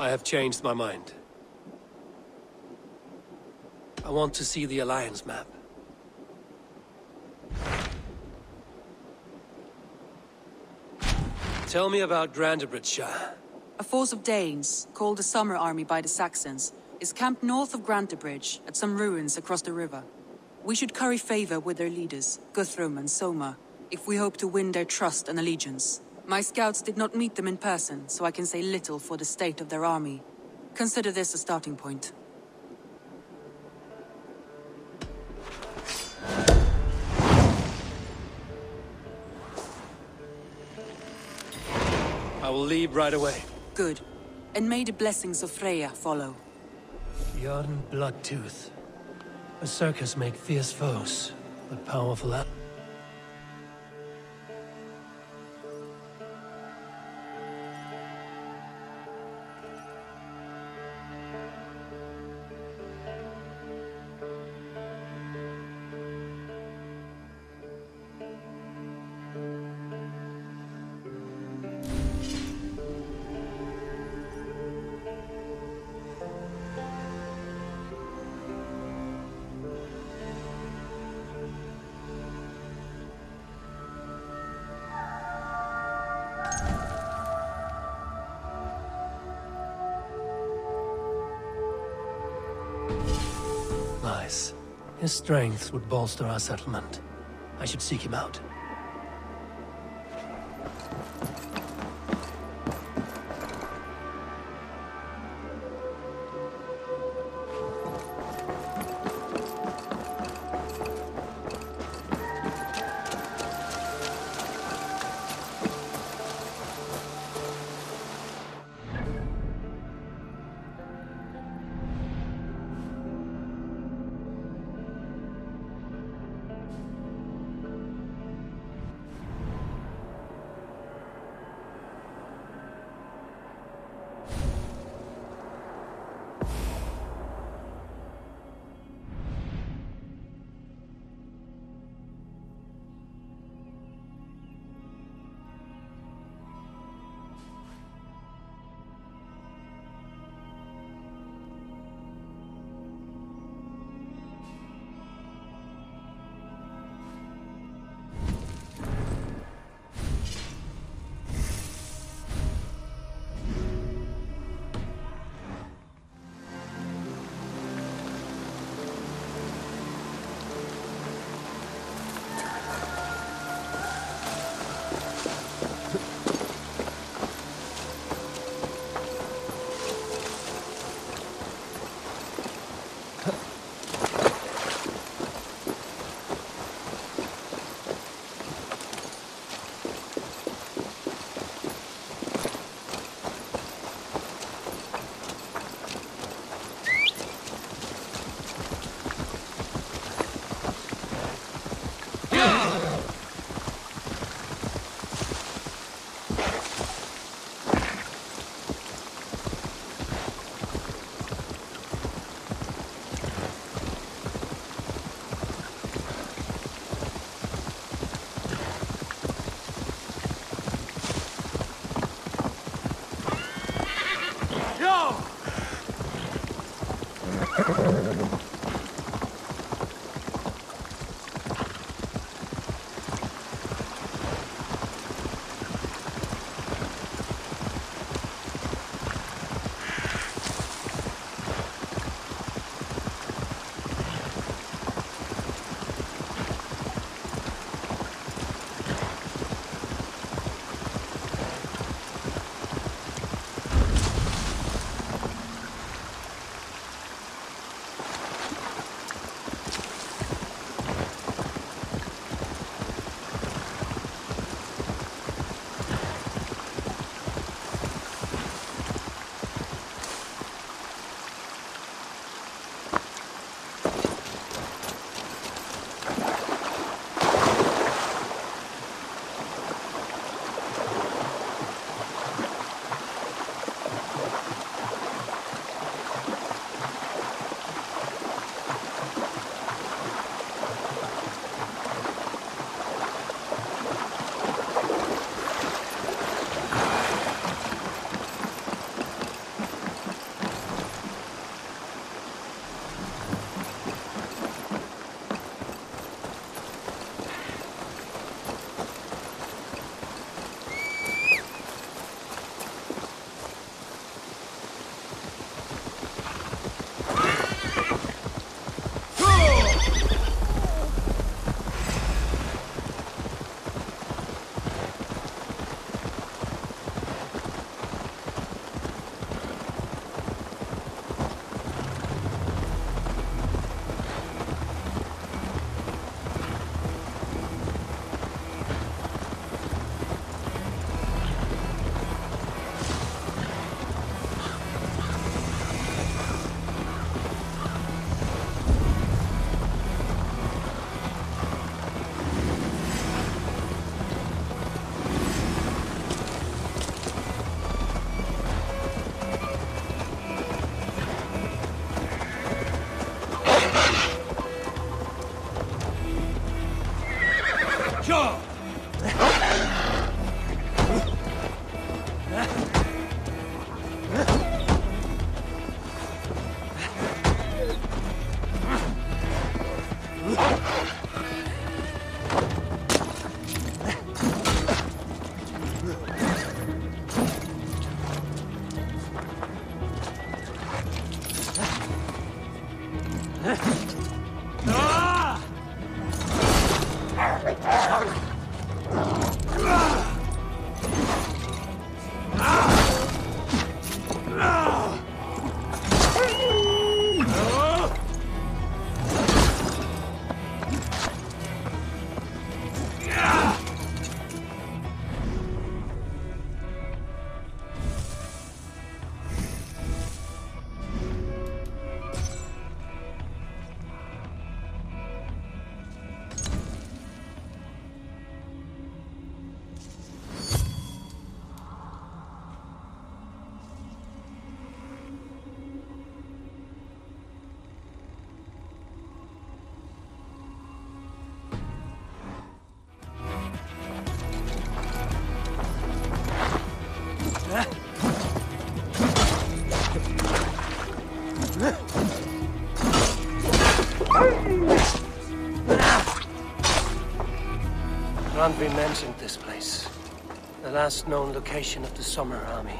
I have changed my mind. I want to see the Alliance map. Tell me about Grantebridgeshire. A force of Danes, called the Summer Army by the Saxons, is camped north of Grantebridge, at some ruins across the river. We should curry favor with their leaders, Guthrum and Soma, if we hope to win their trust and allegiance. My scouts did not meet them in person, so I can say little for the state of their army. Consider this a starting point. I will leave right away. Good. And may the blessings of Freya follow. Bjorn Bloodtooth. Berserkers make fierce foes, but powerful at... Nice. His strength would bolster our settlement. I should seek him out. Randvi mentioned this place. The last known location of the Summer Army.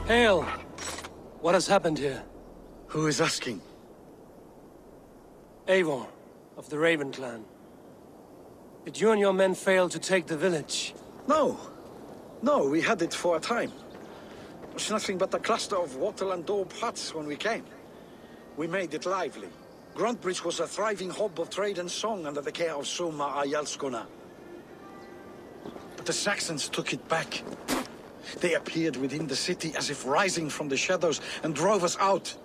Hail! What has happened here? Who is asking? Eivor, of the Raven clan. Did you and your men fail to take the village? No. No, we had it for a time. It was nothing but a cluster of wattle and daub huts when we came. We made it lively. Gruntbridge was a thriving hub of trade and song under the care of Soma Ayalskona. But the Saxons took it back. They appeared within the city as if rising from the shadows and drove us out.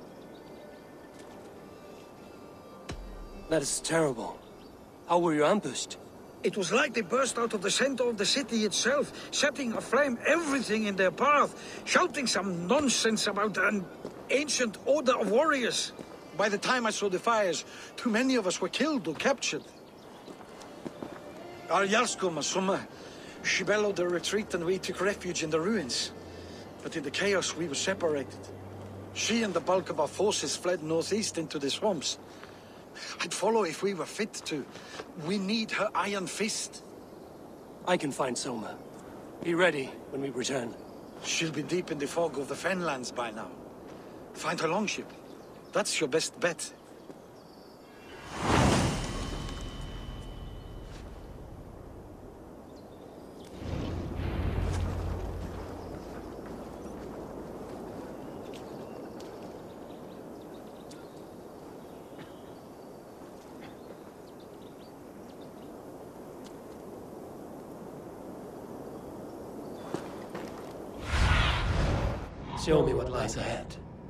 That is terrible. How were you ambushed? It was like they burst out of the center of the city itself, setting aflame everything in their path, shouting some nonsense about an ancient order of warriors. By the time I saw the fires, too many of us were killed or captured. Our Yarskoma, Soma, she bellowed a retreat and we took refuge in the ruins. But in the chaos we were separated. She and the bulk of our forces fled northeast into the swamps. I'd follow if we were fit to. We need her iron fist. I can find Soma. Be ready when we return. She'll be deep in the fog of the Fenlands by now. Find her longship. That's your best bet. Show me what lies ahead.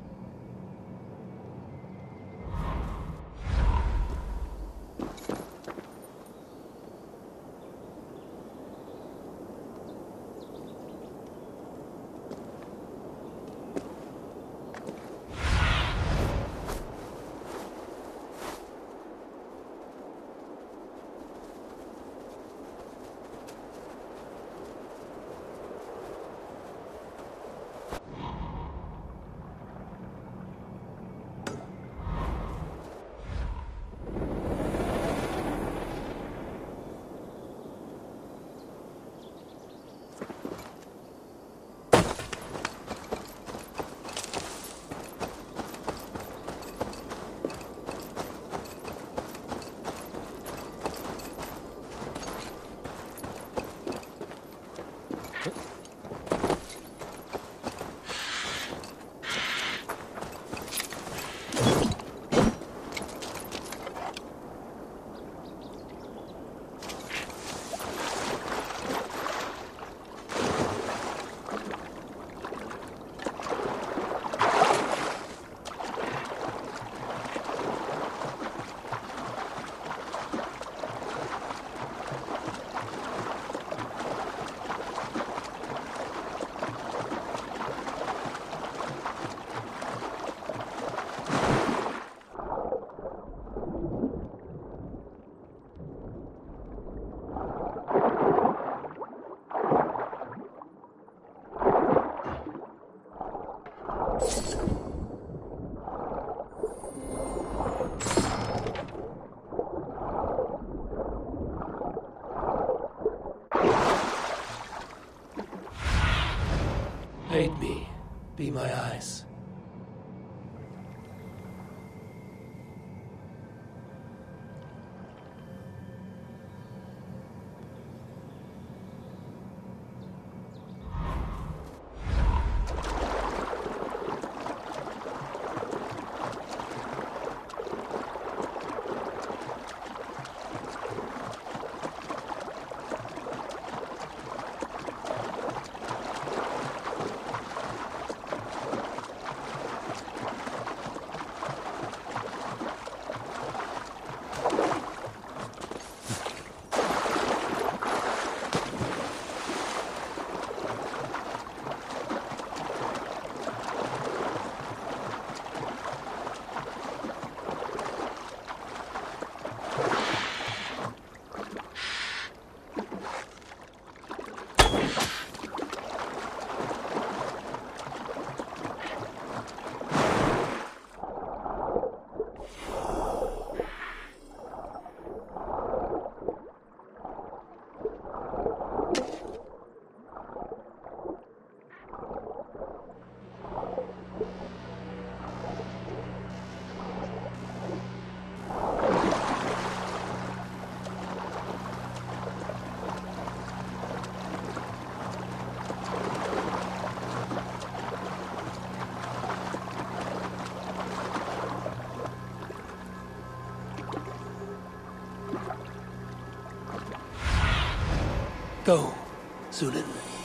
Aid me. Be my eyes. Go, Zulin.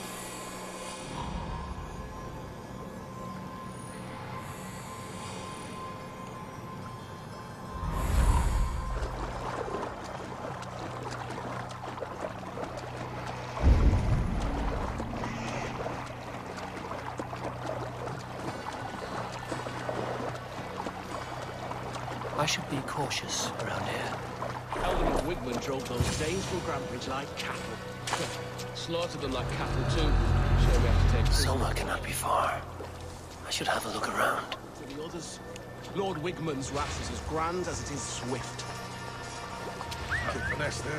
I should be cautious around here. Eldon and Wigman drove those Danes from Grantbridge like cattle. Slaughtered them like cattle too. Sure we have to take Soma cannot be far. I should have a look around. to the others. Lord Wigman's wrath is as grand as it is swift. Good finesse there.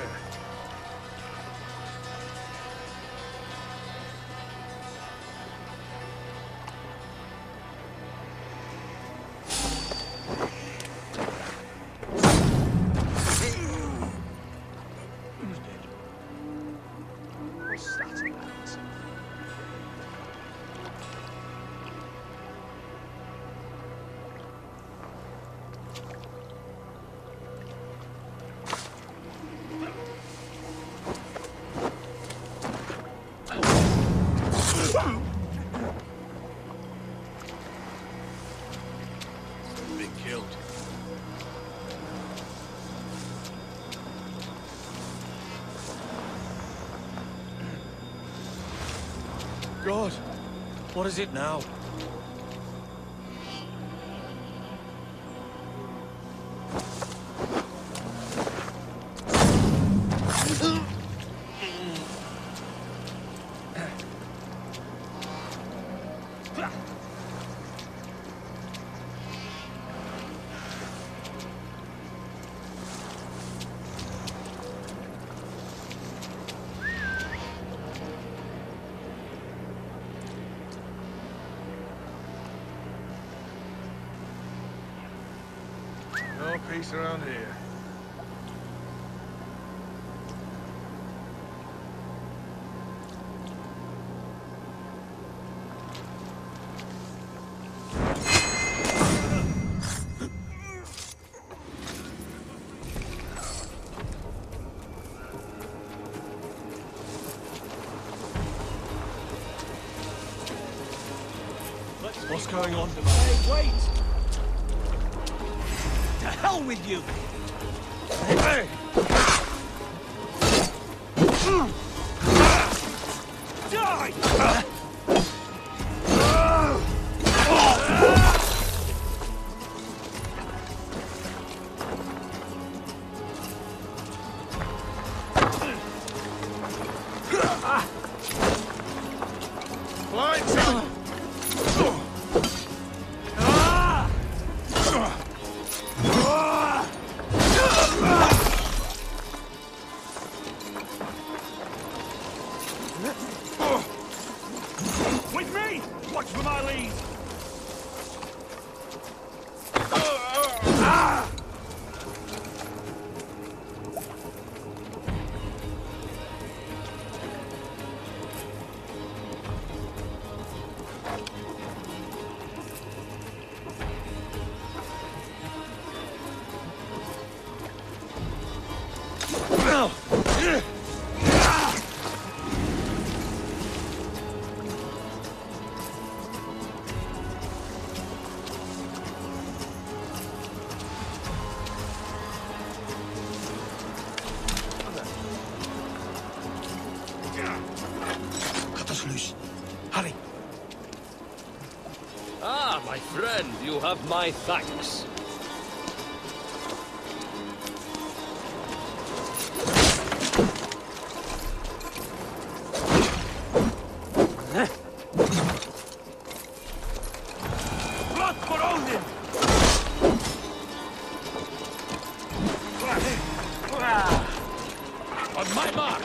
What's that about? Been killed. God, what is it now? No peace around here. What's going on? Hey, wait! To hell with you! Hey! Die! Blind son! With me! Watch for my lead! Cut us loose. Hurry. Ah, my friend, you have my thanks. Blood for Odin! On my mark!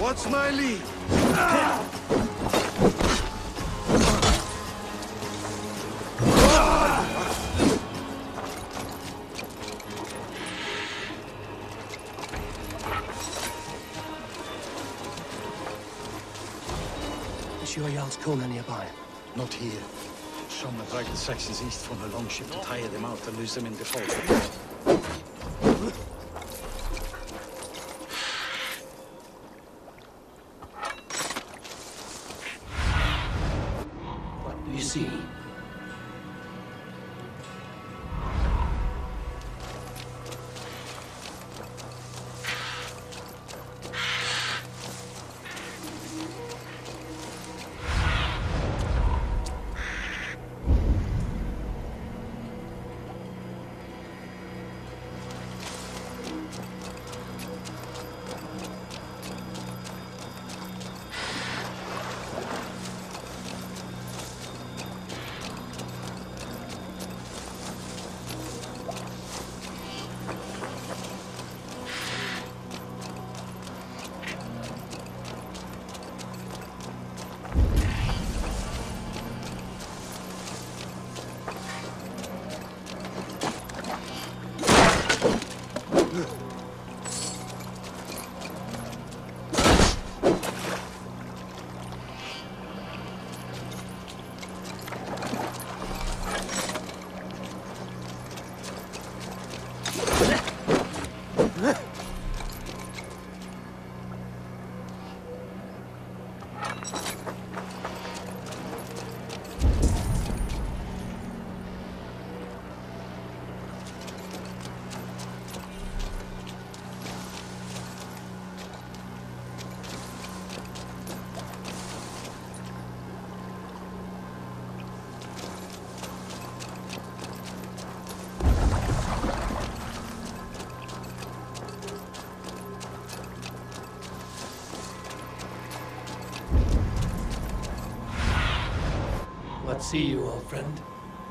What's my lead? Is your Jarl's corner nearby? Not here. Someone dragged the Saxons east from a longship to tire them out and lose them in the fog. What do you see? What see you, old friend?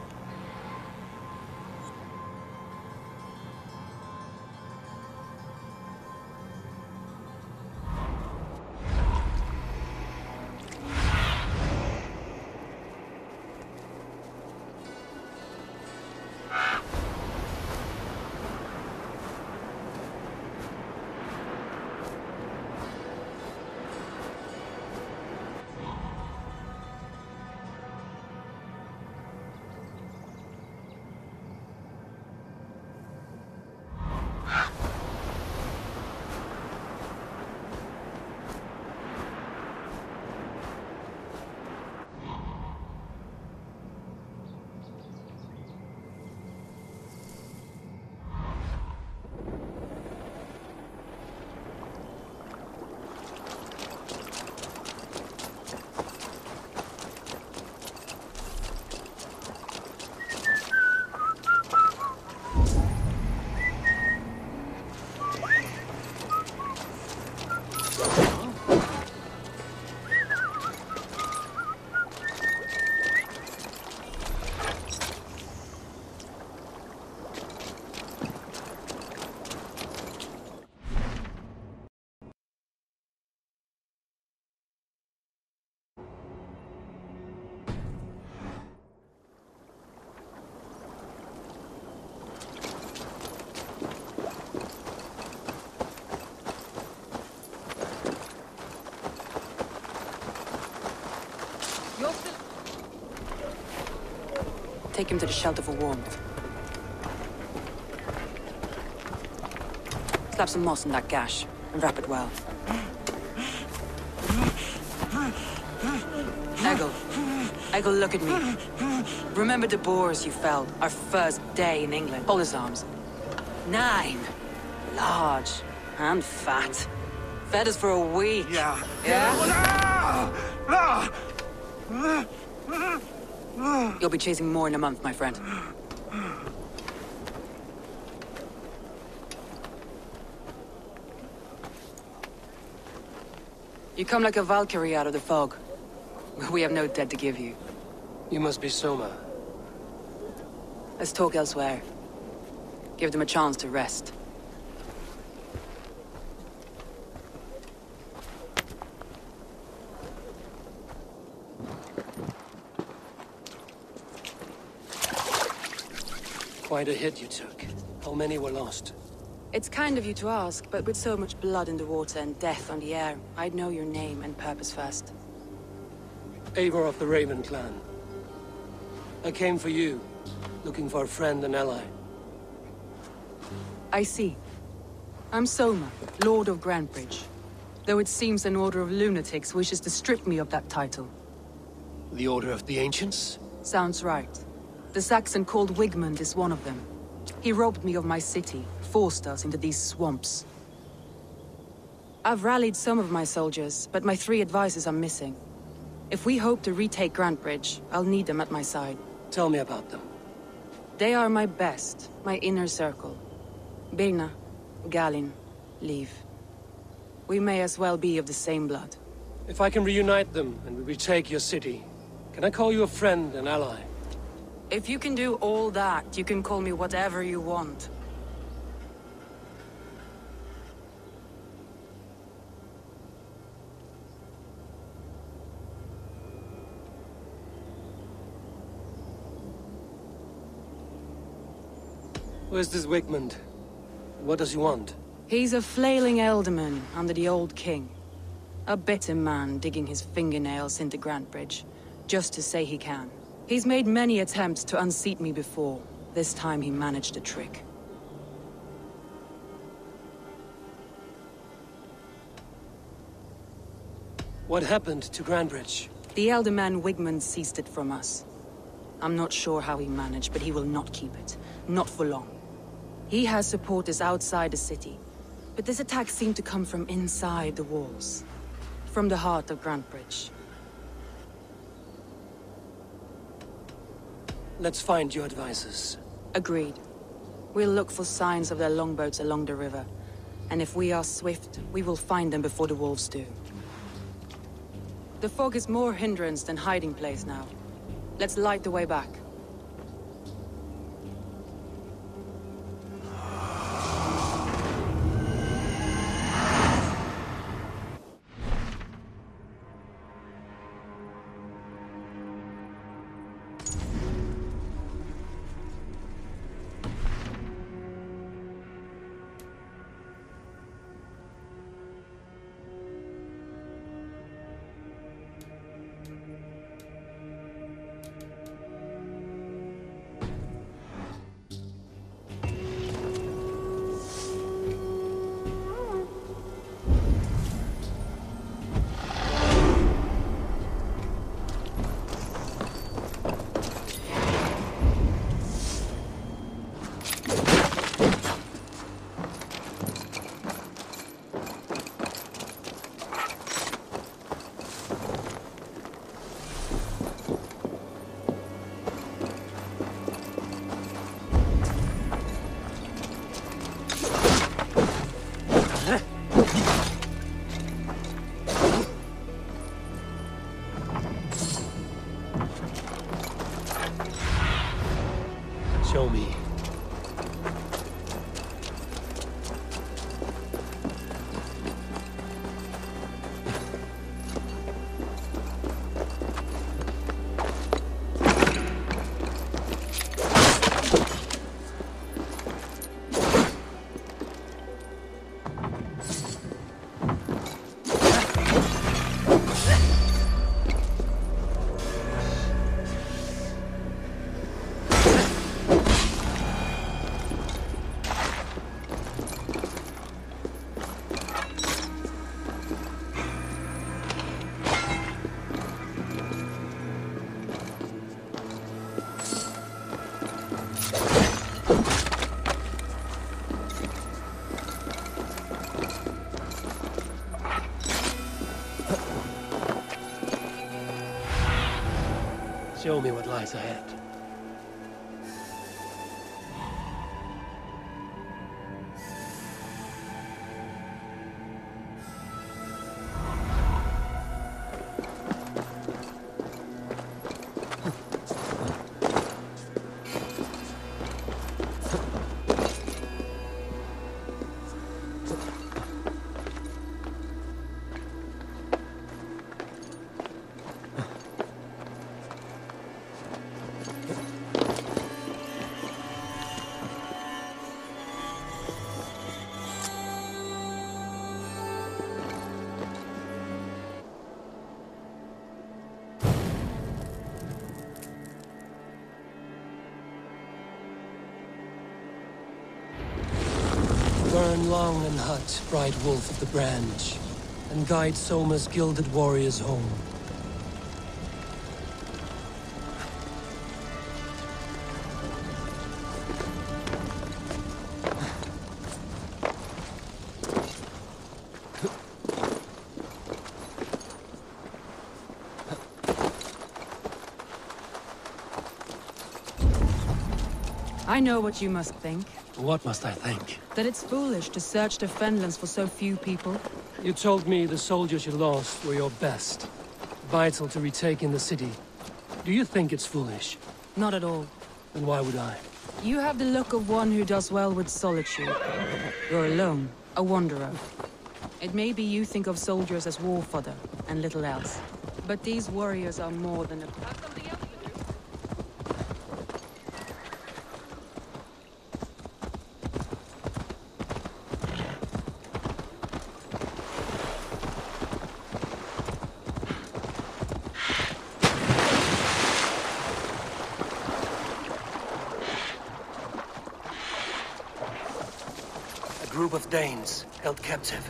Take him to the shelter for warmth. Slap some moss in that gash, and wrap it well. Eggle, look at me. Remember the boars you felled, our first day in England? Hold his arms. 9. Large and fat. Fed us for a week. Yeah. Yeah? You'll be chasing more in a month, my friend. You come like a Valkyrie out of the fog. We have no debt to give you. You must be Soma. Let's talk elsewhere. Give them a chance to rest. Quite a hit you took. How many were lost? It's kind of you to ask, but with so much blood in the water and death on the air, I'd know your name and purpose first. Eivor of the Raven clan. I came for you, looking for a friend and ally. I see. I'm Soma, Lord of Grantebridge. Though it seems an order of lunatics wishes to strip me of that title. The Order of the Ancients? Sounds right. The Saxon called Wigmund is one of them. He robbed me of my city, forced us into these swamps. I've rallied some of my soldiers, but my 3 advisors are missing. If we hope to retake Grantebridge, I'll need them at my side. Tell me about them. They are my best, my inner circle. Birna, Galin, Liv. We may as well be of the same blood. If I can reunite them and we retake your city, can I call you a friend and ally? If you can do all that, you can call me whatever you want. Where's this Wigmund? What does he want? He's a flailing elderman under the old king. A bitter man digging his fingernails into Grantebridge, just to say he can. He's made many attempts to unseat me before. This time he managed a trick. What happened to Grantebridge? The elder man Wigmund seized it from us. I'm not sure how he managed, but he will not keep it. Not for long. He has supporters outside the city, but this attack seemed to come from inside the walls. From the heart of Grantebridge. Let's find your advisors. Agreed. We'll look for signs of their longboats along the river. And if we are swift, we will find them before the wolves do. The fog is more hindrance than hiding place now. Let's light the way back. Show me. Show me what lies ahead. Burn long and hut, bright wolf of the branch, and guide Soma's gilded warriors home. I know what you must think. What must I think? That it's foolish to search the Fenlands for so few people. You told me the soldiers you lost were your best. Vital to retake in the city. Do you think it's foolish? Not at all. Then why would I? You have the look of one who does well with solitude. You're alone, a wanderer. It may be you think of soldiers as war fodder, and little else. But these warriors are more than a... A group of Danes held captive.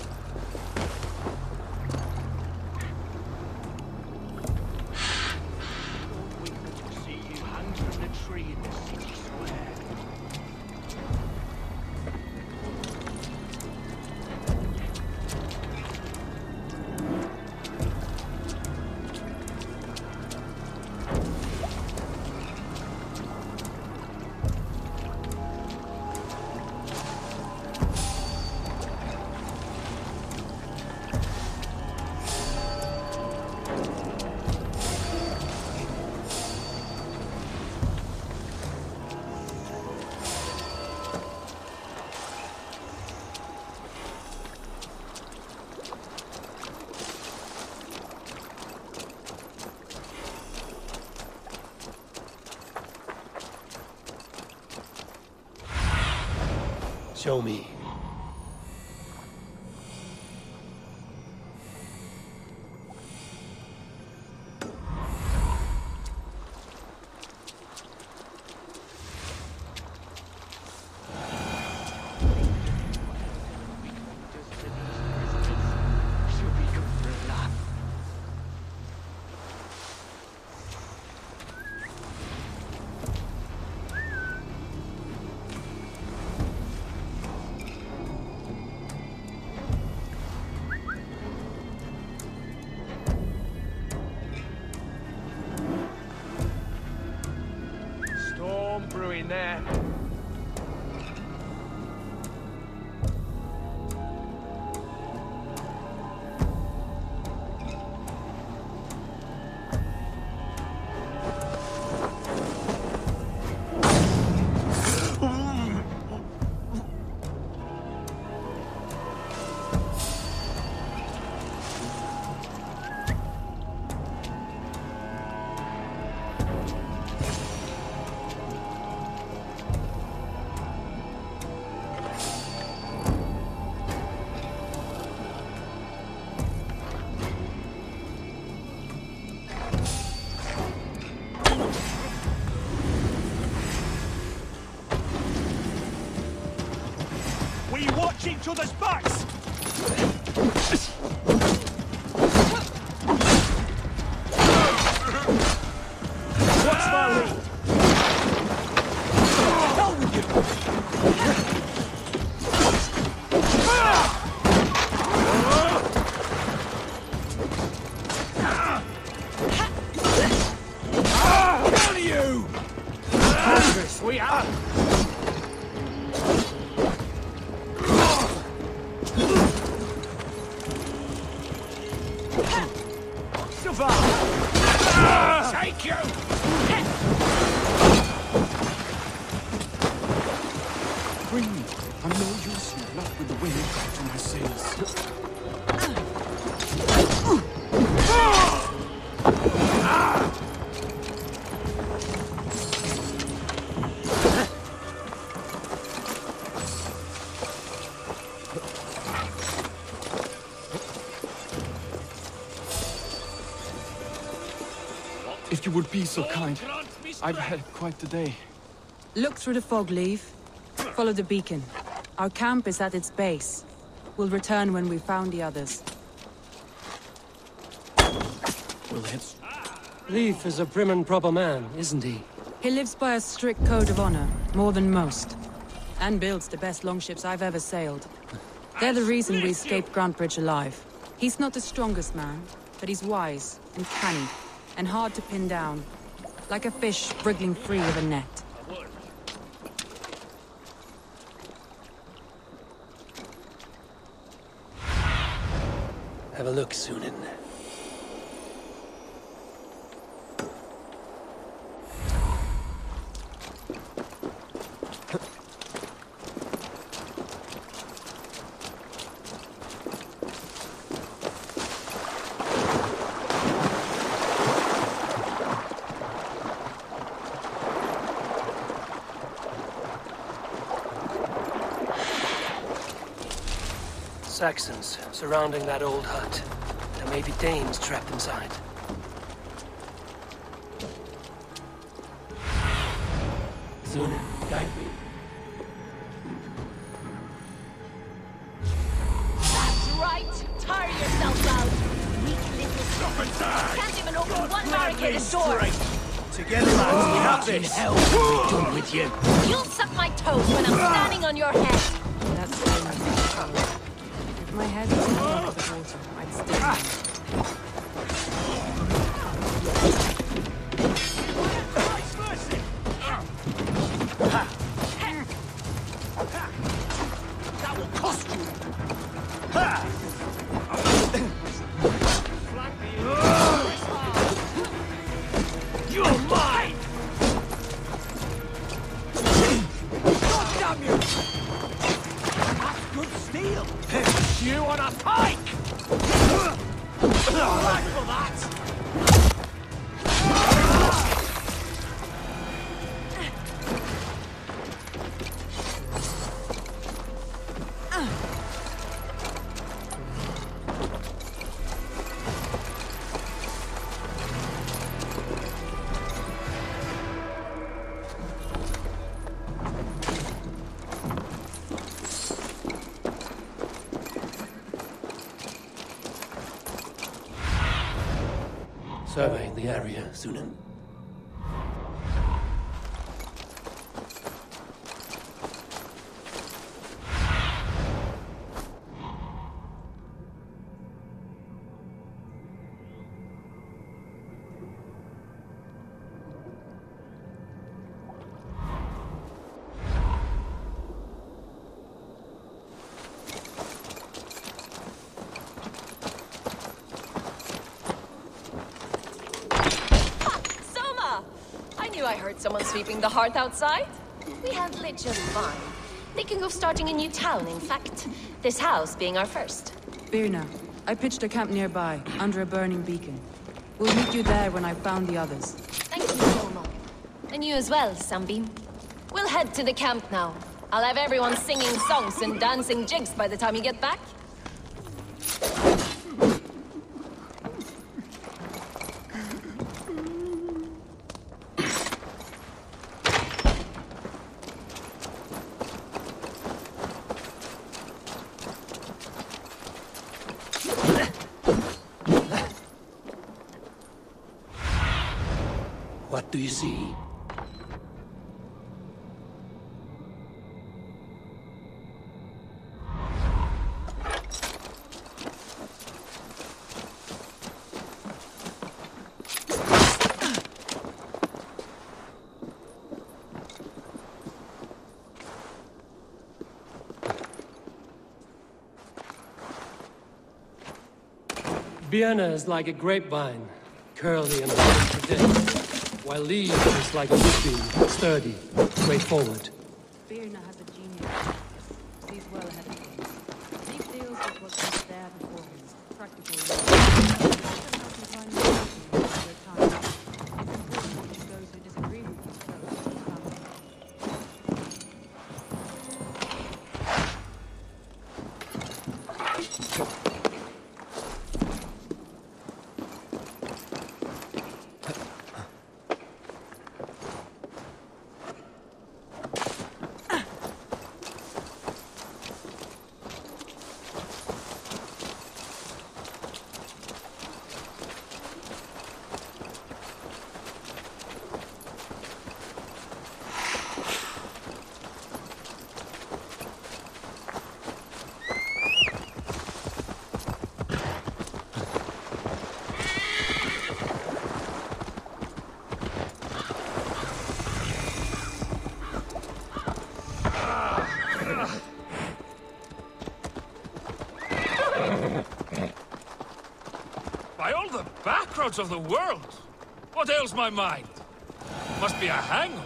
See you hang from the tree in the city square. Show me. Brewing there. Each other's backs! What's my lead? Hell with you! Down to you! We are! Take you! Bring me. I'm no use here, not with the wind to my sails. If you would be so kind. I've had quite the day. Look through the fog leaf. Follow the beacon. Our camp is at its base. We'll return when we've found the others. We'll head... Leif is a prim and proper man, isn't he? He lives by a strict code of honor, more than most. And builds the best longships I've ever sailed. They're the reason we escaped Grantebridge alive. He's not the strongest man, but he's wise and canny, and hard to pin down. Like a fish wriggling free of a net. Have a look, Sunan. Saxons surrounding that old hut. There may be Danes trapped inside. Sunan, guide me. That's right! Tire yourself out! Weak little stop. Can't even open one barricaded door! Together, lads, we have this! Hell, what are we done with you? You'll suck my toes when I'm standing on your head! That's the If my head was above the water, I'd still. That will cost you! You're mine! God damn you! That's good steel! You on a pike! Back for that! Survey the area, Sunan. I heard someone sweeping the hearth outside. We handle it just fine. Thinking of starting a new town, in fact. This house being our first. Birna, I pitched a camp nearby, under a burning beacon. We'll meet you there when I've found the others. Thank you, Soma. And you as well, Sunbeam. We'll head to the camp now. I'll have everyone singing songs and dancing jigs by the time you get back. What do you see? Vienna is like a grapevine, curly and hard to predict. While Lee is like a wood-beam, sturdy, straightforward. Birna has a genius. Sees well ahead of things. He deals with what's there before him. Practical. backroads of the world? What ails my mind? Must be a hangover.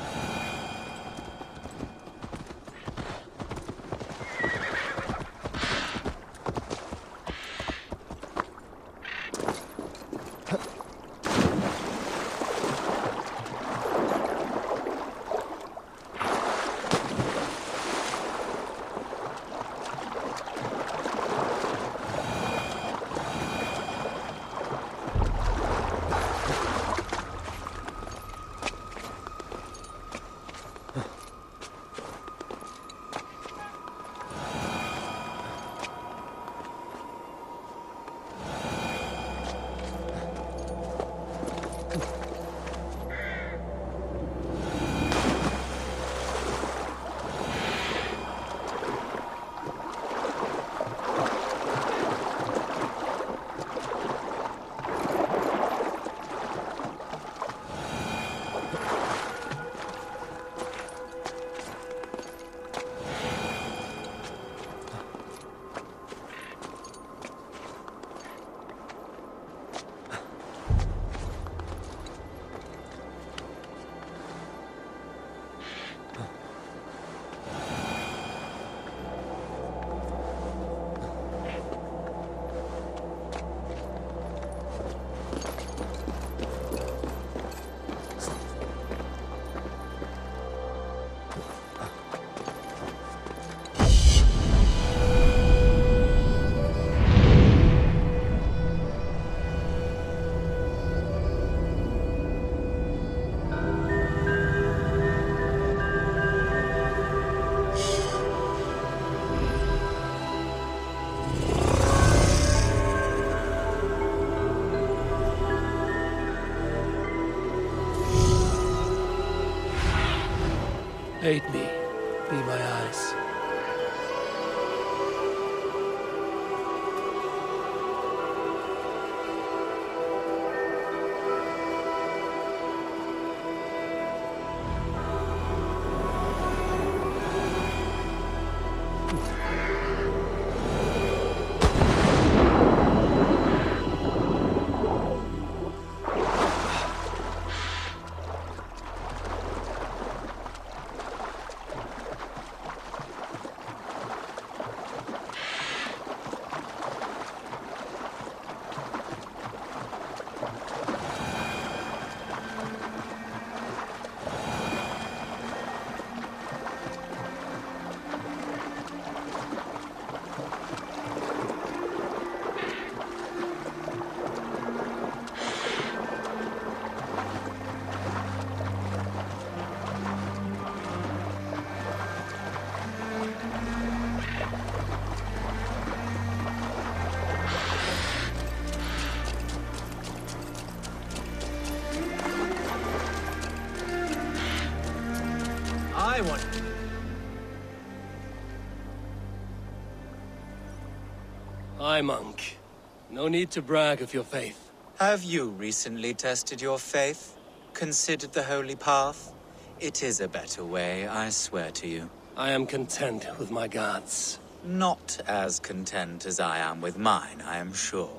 Aid me. Be my eyes. Hi, monk. No need to brag of your faith. Have you recently tested your faith? Considered the holy path? It is a better way, I swear to you. I am content with my gods. Not as content as I am with mine, I am sure.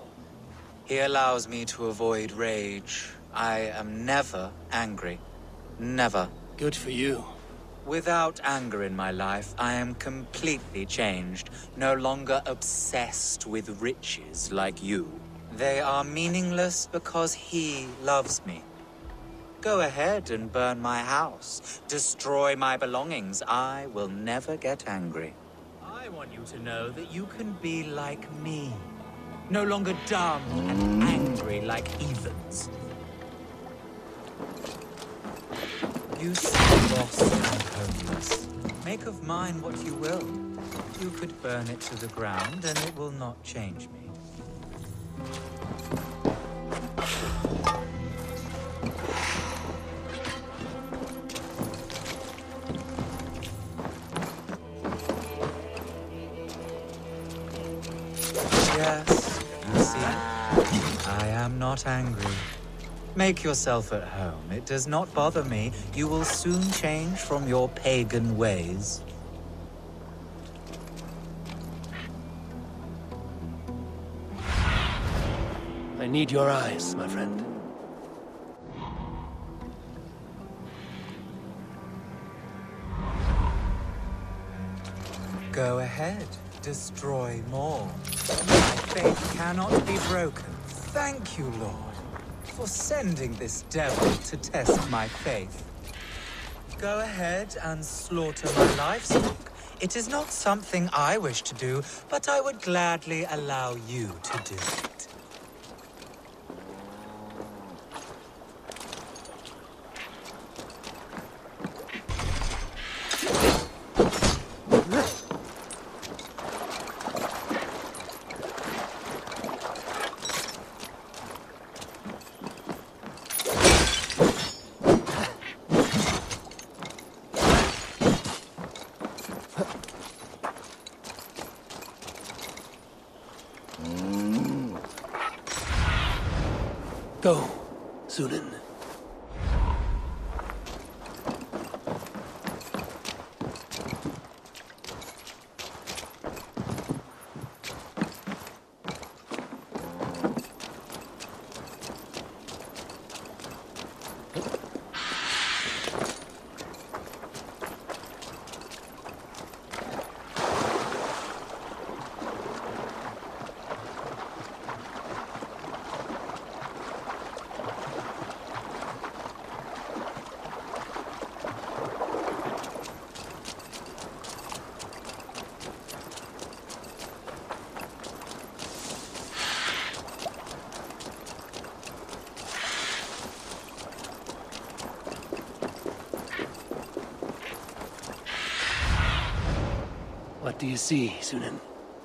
He allows me to avoid rage. I am never angry. Never. Good for you. Without anger in my life, I am completely changed. No longer obsessed with riches like you. They are meaningless because he loves me. Go ahead and burn my house. Destroy my belongings. I will never get angry. I want you to know that you can be like me. No longer dumb and angry like heathens. You see lost and homeless. Make of mine what you will. You could burn it to the ground and it will not change me. Yes, you see, I am not angry. Make yourself at home. It does not bother me. You will soon change from your pagan ways. I need your eyes, my friend. Go ahead. Destroy more. My faith cannot be broken. Thank you, Lord, for sending this devil to test my faith. Go ahead and slaughter my livestock. It is not something I wish to do, but I would gladly allow you to do it. Go, Sunan. What do you see, Sunan?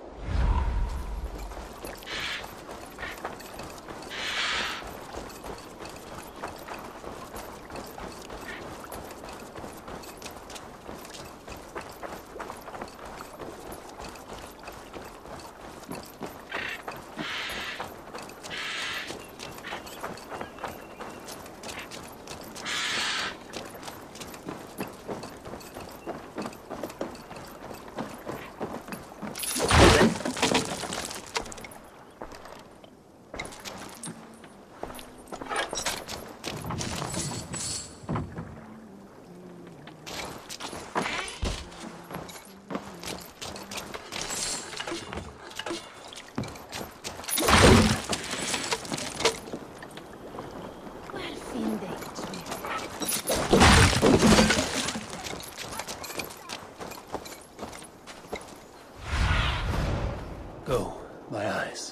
Go, my eyes.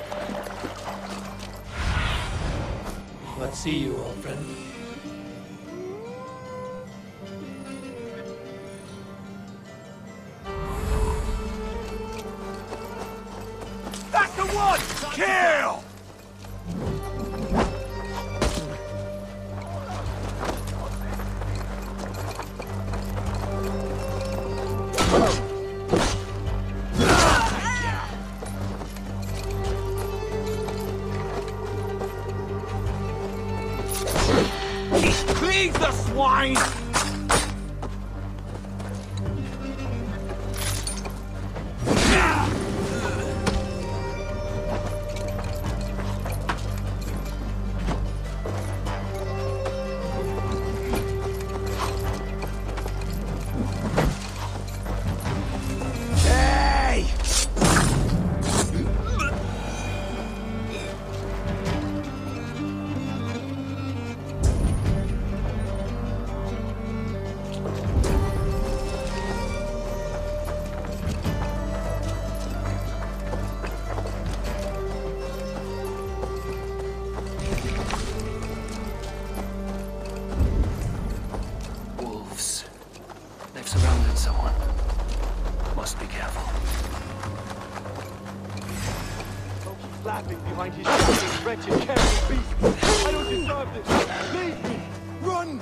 See you, old friend. one! Kill! Please, the swine! Laughing behind his shouting, wretched, careless beast. I don't deserve this. Leave me. Run!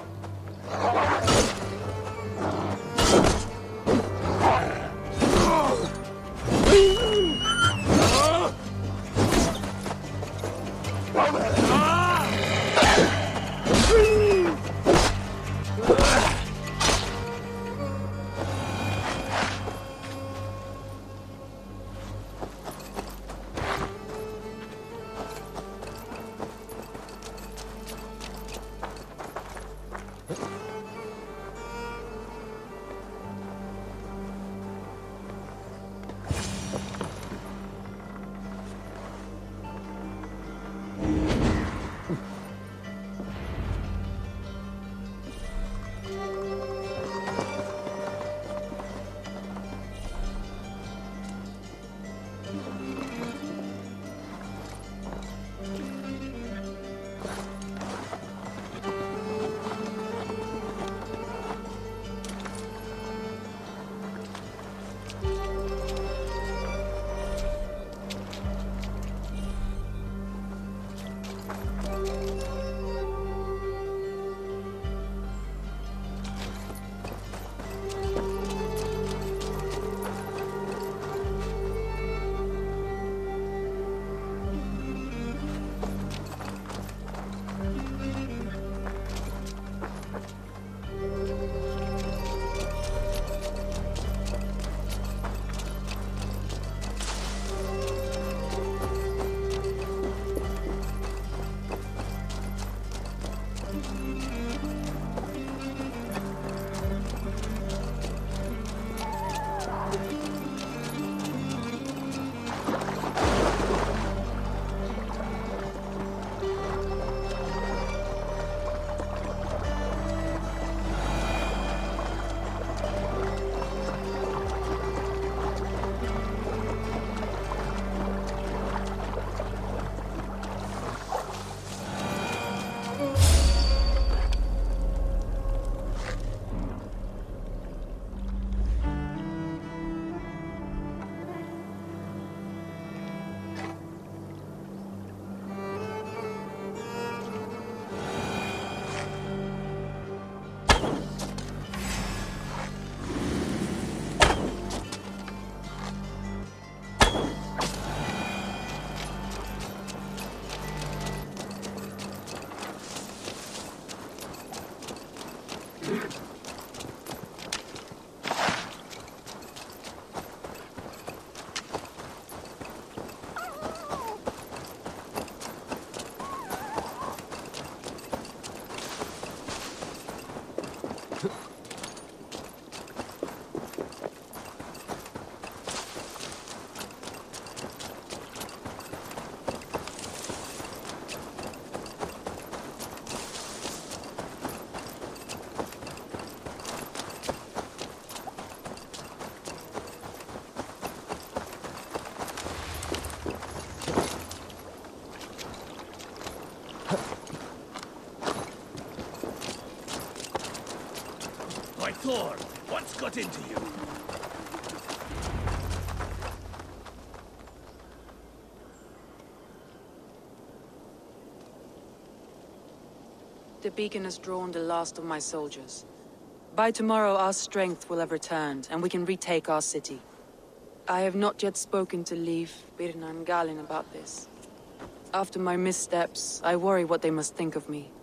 Thor, what's got into you? The beacon has drawn the last of my soldiers. By tomorrow, our strength will have returned, and we can retake our city. I have not yet spoken to Leif, Birna, and Galin about this. After my missteps, I worry what they must think of me.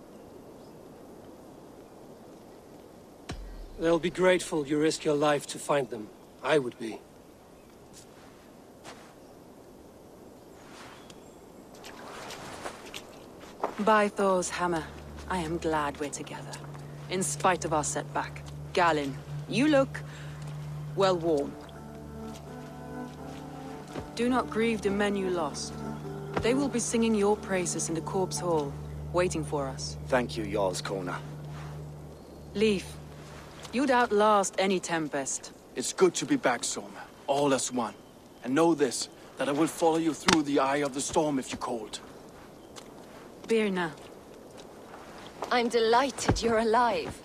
They'll be grateful you risk your life to find them. I would be. By Thor's hammer, I am glad we're together. In spite of our setback. Galin, you look... well worn. Do not grieve the men you lost. They will be singing your praises in the Corpse Hall, waiting for us. Thank you, Jarl's Kona. Leif, you'd outlast any tempest. It's good to be back, Soma. All as one. And know this, that I will follow you through the eye of the storm if you're cold. Birna. I'm delighted you're alive.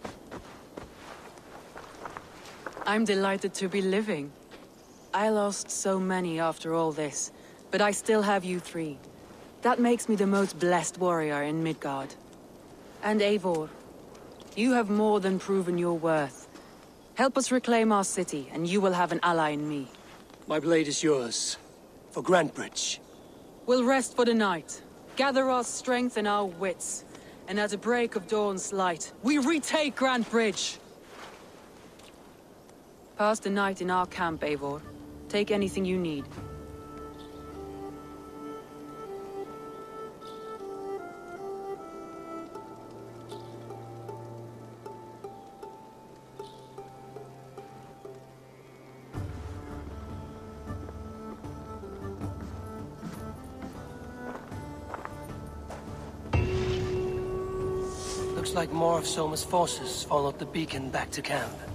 I'm delighted to be living. I lost so many after all this, but I still have you three. That makes me the most blessed warrior in Midgard. And Eivor, you have more than proven your worth. Help us reclaim our city, and you will have an ally in me. My blade is yours. For Grantebridge. We'll rest for the night. Gather our strength and our wits. And at the break of dawn's light, we retake Grantebridge! Pass the night in our camp, Eivor. Take anything you need. Looks like more of Soma's forces followed the beacon back to camp.